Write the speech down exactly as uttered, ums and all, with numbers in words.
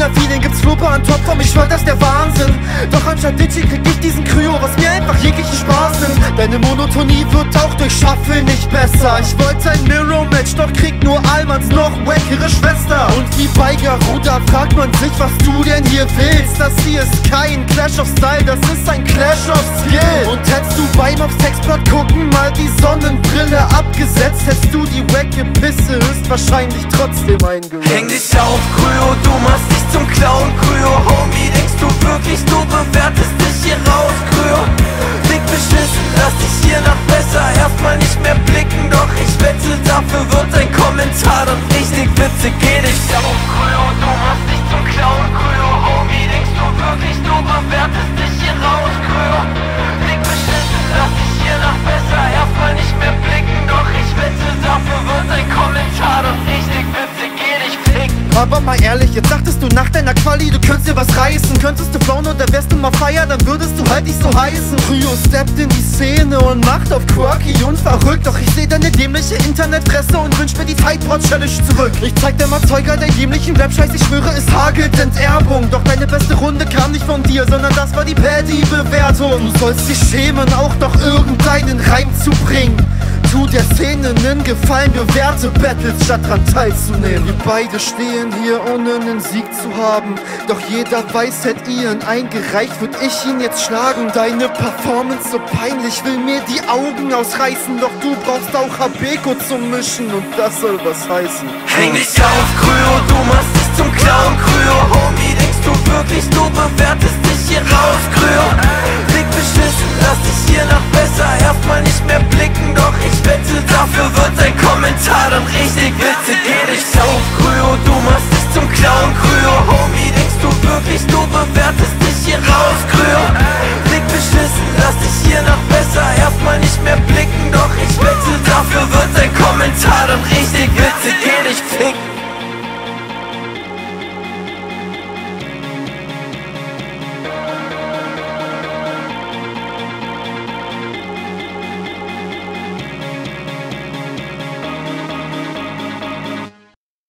Feeling gibt's Fluppe an Top von, ich schwör, das ist der Wahnsinn. Doch anstatt Digi krieg ich diesen Kryo, was mir einfach jeglichen Spaß nimmt. Deine Monotonie wird auch durch Shuffle nicht besser. Ich wollte ein Mirror-Match, doch krieg nur Almans noch wackere Schwester. Und wie bei Garuda fragt man sich, was du denn hier willst. Das hier ist kein Clash of Style, das ist ein Clash of Skill. Und hättest du beim aufs Textblatt gucken mal die Sonnenbrille abgesetzt, hättest du die wacke Pisse höchstwahrscheinlich trotzdem eingeräumt. Häng dich auf, Kryo, du machst dich zum Clown, Kryo. Homie, denkst du wirklich, du bewertest dich hier raus, Kryo? Dick beschissen, lass dich hier nach besser erstmal nicht mehr blicken. Doch ich wette, dafür wird ein Kommentar dann richtig witzig. Geh dich auf, Kryo, du machst dich zum Clown, Kryo. Homie, denkst du wirklich, du bewertest dich hier raus, Kryo? Dick beschissen, lass dich hier nach besser erstmal nicht mehr blicken. Doch ich wette, dafür wird ein Kommentar dann richtig witzig. Geh dich ficken. Aber mal ehrlich, jetzt dachtest du nach deiner Quali, du könntest dir was reißen. Könntest du flown oder wärst du mal feier, dann würdest du halt nicht so heißen. Kryo steppt in die Szene und macht auf quirky und verrückt. Doch ich seh deine dämliche Internetfresse und wünsch mir die Tidepod-Challenge zurück. Ich zeig dir mal Zeuger der dämlichen Rap-Scheiß, ich schwöre, es hagelt Enterbung. Doch deine beste Runde kam nicht von dir, sondern das war die Paddy-Bewertung. Du sollst dich schämen, auch doch irgendeinen Reim zu bringen. Tu der Szene nen Gefallen, bewerte Battles, statt dran teilzunehmen. Wir beide stehen hier, ohne einen Sieg zu haben. Doch jeder weiß, hätt ihr ihn eingereicht, würd ich ihn jetzt schlagen. Deine Performance so peinlich, will mir die Augen ausreißen. Doch du brauchst auch Habeko zum Mischen und das soll was heißen. Häng dich auf, Kryo, du machst dich zum Clown, Kryo. Homie, denkst du wirklich, du bewertest dich hier raus, Kryo? Dick beschissen, lass dich hier nach besser erstmal nicht mehr blicken. Doch ich wette, dafür wird ein Kommentar dann richtig witzig. Geh dich auf, Kryo, du machst dich zum Clown, Kryo. Homie, denkst du wirklich, du bewertest